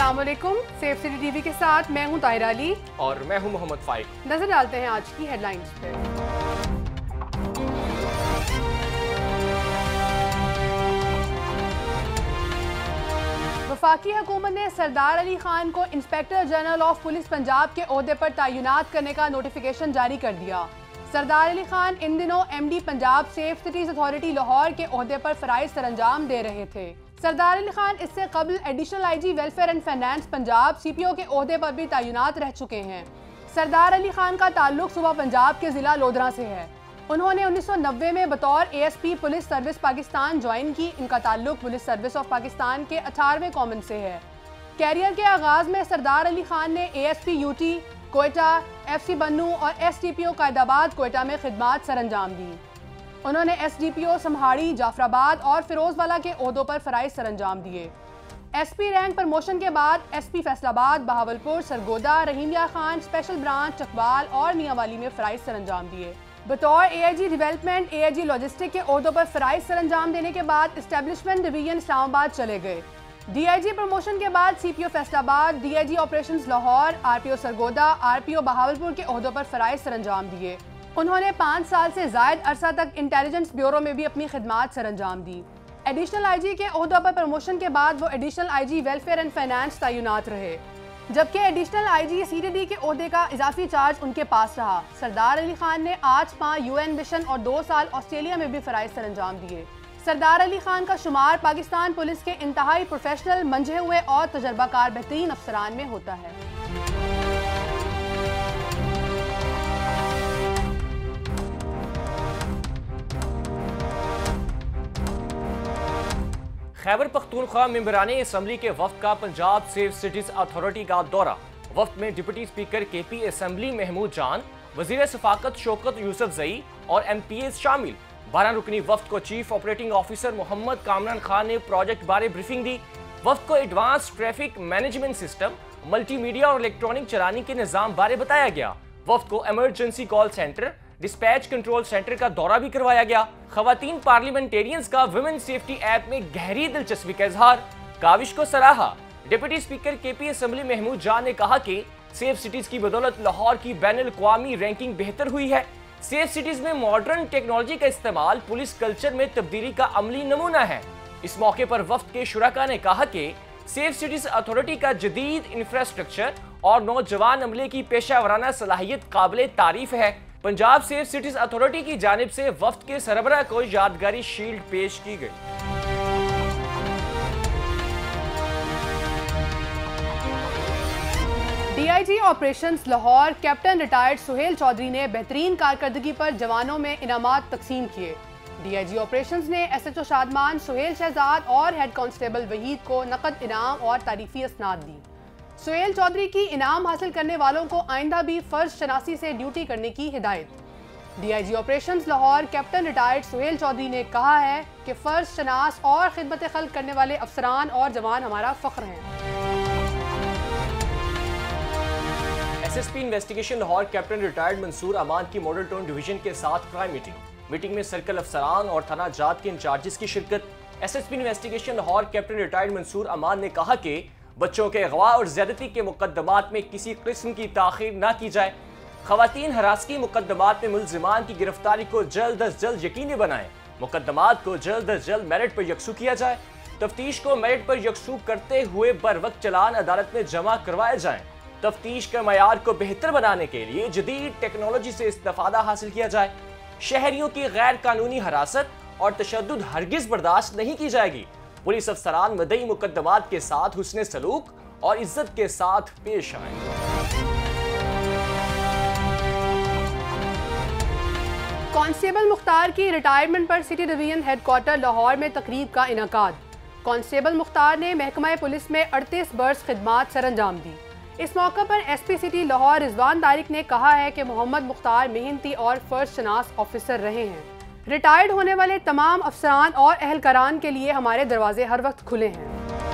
अस्सलाम वालेकुम। Safe city TV के साथ मैं हूं ताहिरा अली और मैं हूं मोहम्मद फाइक। नजर डालते हैं आज की हेडलाइंस पे। वफाकी हुकूमत ने सरदार अली खान को inspector general of police Punjab के ओहदे पर तैनात करने का नोटिफिकेशन जारी कर दिया। सरदार अली खान इन दिनों MD Punjab safe cities authority Lahore के ओहदे पर फराइज सरअंजाम दे रहे थे। सरदार अली खान इससे कबल additional IG welfare and finance Punjab CPO के ओहदे पर भी तैनात रह चुके हैं। सरदार अली खान का ताल्लुक सूबा पंजाब के जिला लोधरा से है। उन्होंने 1990 में बतौर ASP police service Pakistan join की। इनका ताल्लुक पुलिस सर्विस ऑफ पाकिस्तान के 18वें कॉमन से है। कैरियर के आगाज में सरदार अली खान ने ASP UT Quetta, FC Bannu और एसडीपीओ कायदाबाद कोयटा में खिदमात सरअंजाम दी। उन्होंने एसडीपीओ समहाड़ी, जाफराबाद और फिरोजवाला के ओहदों पर फराइज सरअंजाम दिए। एसपी रैंक प्रमोशन के बाद SP Faisalabad, Bahawalpur, Sargodha, Rahimyar Khan special branch, Chakwal और मियांवाली में फराइज सरअंजाम दिए। बतौर एआईजी डेवलपमेंट, एआईजी लॉजिस्टिक के ओहदों पर फराइज सरअंजाम देने के बाद एस्टेब्लिशमेंट डिवीजन इस्लामाबाद चले गए। डीआईजी प्रमोशन के बाद CPO Faisalabad, DIG operations Lahore, RPO Sargodha, RPO Bahawalpur के ओहदों पर फराइज सरअंजाम दिए। उन्होंने 5 साल से जायद अरसा तक इंटेलिजेंस ब्यूरो में भी अपनी खिदमात सरअंजाम दी। एडिशनल आईजी के ओहदों पर प्रमोशन के बाद वो additional IG welfare and finance तैनात रहे, जबकि एडिशनल आईजी सीटीडी के ओहदे का इजाफी चार्ज उनके पास रहा। सरदार अली खान ने 8 माह यूएन मिशन और 2 साल ऑस्ट्रेलिया में भी फराइज सरअंजाम दिए। सरदार अली खान का शुमार पाकिस्तान पुलिस के इंतहाई प्रोफेशनल, मंझे हुए और तजर्बाकार बेहतरीन अफसरान में होता है। खैबर पख्तूनख्वा मेंबराने असम्बली के वफ्द का पंजाब सेफ सिटीज अथॉरिटी का दौरा। वफ्द में deputy speaker KP assembly Mahmood Jan, वजीर सफाकत शौकत यूसुफ जई और एमपीएस शामिल। 12 रुकनी वफ्द को chief operating officer Mohammad Kamran Khan ने प्रोजेक्ट बारे ब्रीफिंग दी। वफ्द को advance traffic management system, multimedia और इलेक्ट्रॉनिक चलानी के निज़ाम बारे बताया गया। वफ्द को emergency call centre, dispatch control centre का दौरा भी करवाया गया। खवातीन पार्लियामेंटेरियंस का वुमेन सेफ्टी ऐप में गहरी दिलचस्पी का इजहार, काविश को सराहा। Deputy speaker KP assembly Mahmood Jan ने कहा कि सेफ सिटीज की बदौलत लाहौर की बैनुल-अक़वामी रैंकिंग बेहतर हुई है। सेफ सिटीज में मॉडर्न टेक्नोलॉजी का इस्तेमाल पुलिस कल्चर में तब्दीली का अमली नमूना है। इस मौके पर वफ्द के शुरका ने कहा कि सेफ सिटीज अथॉरिटी का जदीद इंफ्रास्ट्रक्चर और नौजवान अमले की पेशा वराना सलाहियत काबिल तारीफ है। पंजाब सेफ सिटीज अथॉरिटी की जानिब से वफ्द के सरबराह को यादगारी शील्ड पेश की गई। DIG operations Lahore captain retired Suhail Chaudhry ने बेहतरीन कारकर्दगी पर जवानों में इनामात तकसीम किए। डीआईजी ऑपरेशंस ने एसएचओ शादमान, सुहेल शहजाद और हेड कांस्टेबल वहीद को नकद इनाम और तारीफी असनाद दी। सुहेल चौधरी की इनाम हासिल करने वालों को आइंदा भी फर्ज शनासी से ड्यूटी करने की हिदायत। DIG operations Lahore captain retired Suhail Chaudhry ने कहा है कि फर्ज शनास और खिदमत खल्क करने वाले अफसरान और जवान हमारा फख्र हैं। SSP investigation Lahore captain retired Mansoor Aman की मॉडल टाउन डिवीजन के साथ क्राइम मीटिंग में सर्कल अफसरान और थाना जात के इंचार्जेस की शिरकत। SSP investigation Lahore captain retired Mansoor Aman ने कहा कि बच्चों के अगवा और ज्यादती के मुकदमात में किसी किस्म की ताखीर न की जाए। खवातीन हरासगी मुकदमात में मुल्जिमान की गिरफ्तारी को जल्द अज जल्द यकीनी बनाएं। मुकदमात को जल्द अज जल्द मेरिट पर यकसू किया जाए। तफ्तीश को मेरिट पर यकसू करते हुए बर वक्त चलान अदालत में जमा करवाए जाएं। तफ्तीश के मयार को बेहतर बनाने के लिए जदीद टेक्नोलॉजी से इस्तेफादा हासिल किया जाए। शहरियों की गैर कानूनी हरासत और तशद्दुद हरगिज बर्दाश्त नहीं की जाएगी। पुलिस अफसरान मदई मुकदमात के साथ हुस्ने सलूक और इज्जत के साथ पेश आए। कांस्टेबल मुख्तार की रिटायरमेंट पर सिटी डिवीजन हेडक्वार्टर लाहौर में तकरीब का इनेकाद। कांस्टेबल मुख्तार ने महकमा पुलिस में 38 बरस खिदमात सरअंजाम दी। इस मौके पर एसपी सिटी लाहौर रिजवान तारिक ने कहा है कि मोहम्मद मुख्तार मेहनती और फर्ज शनास ऑफिसर रहे हैं। रिटायर्ड होने वाले तमाम अफसरान और अहलकारान के लिए हमारे दरवाजे हर वक्त खुले हैं।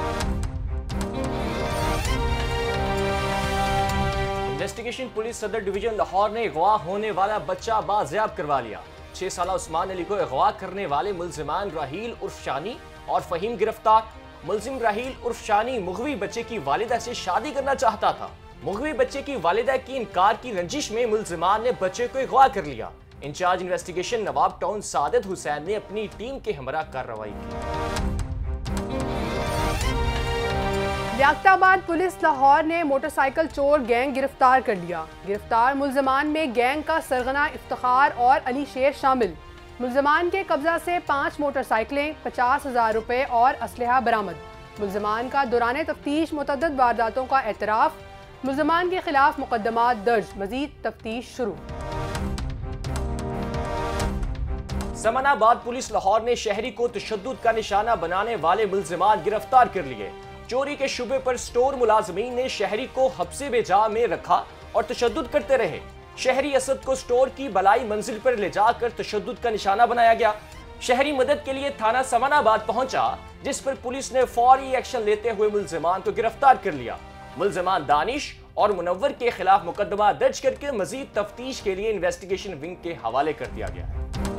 Investigation police Sadar division Lahore ने अगवा होने वाला बच्चा बाजियाब करवा लिया। 6 साला उस्मान अली को अगवा करने वाले मुल्जिमान राहील उर्फ शानी और फहीम गिरफ्तार। मुलजिम राहील उर्फ शानी मुगवी बच्चे की वालिदा से शादी करना चाहता था। मुगवी बच्चे की वालिदा की इनकार की रंजिश में मुलजिमान ने बच्चे को अगवा कर लिया। Incharge investigation Nawab town Sadid Hussain ने अपनी टीम के हमरा कार्रवाई की। लियाकताबाद पुलिस लाहौर ने मोटरसाइकिल चोर गैंग गिरफ्तार कर लिया। गिरफ्तार मुलजमान में गैंग का सरगना इफ्तिखार और अली शेर शामिल। मुलजमान के कब्जा से 5 मोटरसाइकिलें, 50,000 रुपए और असलहा बरामद। मुलजमान का दौरान तफ्तीश मुतअद्दिद वारदातों का एतराफ। मुलजमान के खिलाफ मुकदमा दर्ज, मजीद तफ्तीश शुरू। समनाबाद पुलिस लाहौर ने शहरी को तशद्दुद का निशाना बनाने वाले मुलजिमान गिरफ्तार कर लिए। चोरी के शुबे पर स्टोर मुलाजमीन ने शहरी को हब्से बेजा में रखा और तशद्दुद करते रहे। शहरी असद को स्टोर की बलाई मंजिल पर ले जाकर तशद्दुद का निशाना बनाया गया। शहरी मदद के लिए थाना समनाबाद पहुंचा, जिस पर पुलिस ने फौरी एक्शन लेते हुए मुलजिमान को गिरफ्तार कर लिया। मुलजिमान दानिश और मुनव्वर के खिलाफ मुकदमा दर्ज करके मजीद तफ्तीश के लिए इन्वेस्टिगेशन विंग के हवाले कर दिया गया है।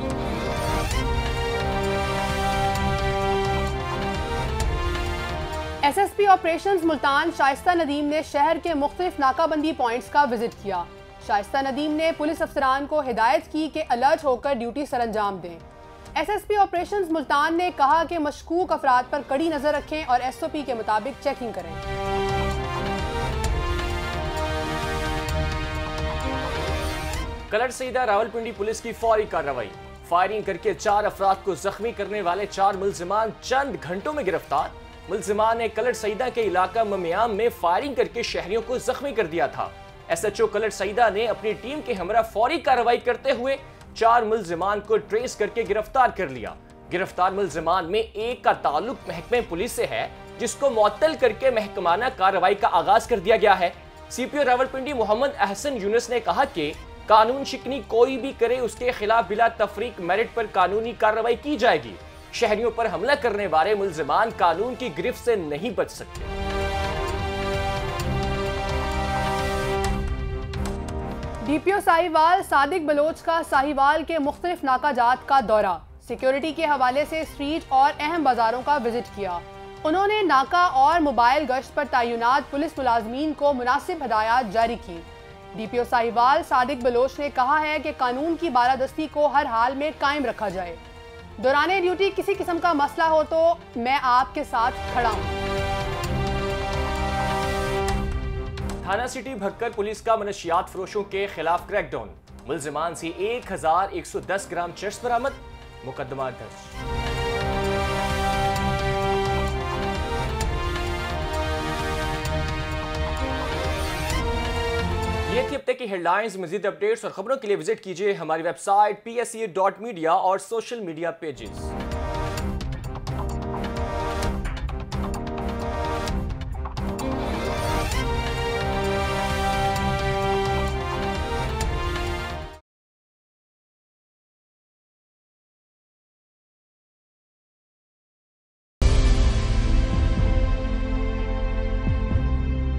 SSP ऑपरेशंस मुल्तान शाइस्ता नदीम ने शहर के मुख्तलिफ नाकाबंदी पॉइंट्स का विजिट किया। शाइस्ता नदीम ने पुलिस अफसरान को हिदायत की कि अलर्ट होकर ड्यूटी सरअंजाम दें। SSP ऑपरेशंस मुल्तान ने कहा कि मशकूक अफराद पर कड़ी नजर रखें और SOP के मुताबिक चेकिंग करें। कलर सईदा रावलपिंडी पुलिस की फौरी कार्रवाई। फायरिंग करके 4 अफराद को जख्मी करने वाले 4 मुलजिमान चंद घंटों में गिरफ्तार। मुलजिमान ने कलर सईदा के इलाका ममियाम में फायरिंग करके शहरियों को जख्मी कर दिया था। SHO कलर सईदा ने अपनी टीम के हमरा फौरी कार्रवाई करते हुए 4 मुलजिमान को ट्रेस करके गिरफ्तार कर लिया। गिरफ्तार मुलजिमान में एक का ताल्लुक महकमे पुलिस से है, जिसको मुअत्तल करके महकमाना कार्रवाई का आगाज कर दिया गया है। CPO रावलपिंडी मोहम्मद अहसन यूनुस ने कहा कि कानून शिकनी कोई भी करे, उसके खिलाफ बिला तफरीक मेरिट पर कानूनी कार्रवाई की जाएगी। शहरियों पर हमला करने वाले मुलजिमान कानून की गिरफ्त से नहीं बच सकते। DPO साहिवाल सादिक बलोच का साहिवाल के मुख्तलिफ नाकाजात का दौरा। सिक्योरिटी के हवाले से स्ट्रीट और अहम बाजारों का विजिट किया। उन्होंने नाका और मोबाइल गश्त पर तैनात पुलिस मुलाजमीन को मुनासिब हदायत जारी की। DPO साहिवाल सादिक बलोच ने कहा है कि कानून की बालादस्ती को हर हाल में कायम रखा जाए। दौरान ड्यूटी किसी किस्म का मसला हो तो मैं आपके साथ खड़ा हूं। थाना सिटी भक्कर पुलिस का मनशियात फरोशों के खिलाफ क्रैकडाउन। मुलजिमान से 1110 ग्राम चरस बरामद, मुकदमा दर्ज। ये थी अब तक की हेडलाइंस। मजीद अपडेट्स और खबरों के लिए विजिट कीजिए हमारी वेबसाइट pse.media और सोशल मीडिया पेजेस।